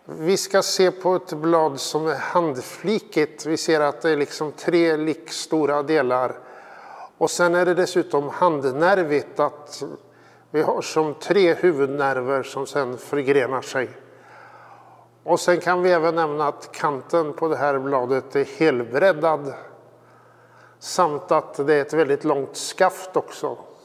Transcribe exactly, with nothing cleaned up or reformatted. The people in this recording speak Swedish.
Vi ska se på ett blad som är handflikigt. Vi ser att det är liksom tre likstora delar. Och sen är det dessutom handnervigt, att vi har som tre huvudnerver som sen förgrenar sig. Och sen kan vi även nämna att kanten på det här bladet är helbreddad. Samt att det är ett väldigt långt skaft också.